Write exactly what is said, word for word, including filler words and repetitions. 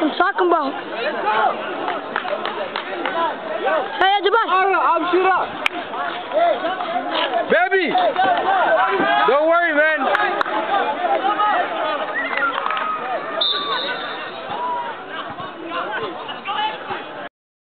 I'm talking about. Hey, Jabbar. I'm shoot up. Baby.